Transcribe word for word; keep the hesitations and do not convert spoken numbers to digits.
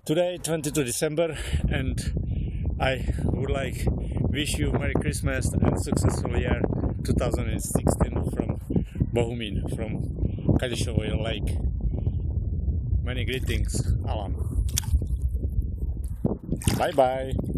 Today, twenty-second December, and I would like wish you Merry Christmas and successful year two thousand sixteen from Bohumín, from Kališovo Lake. Many greetings, Alan. Bye bye.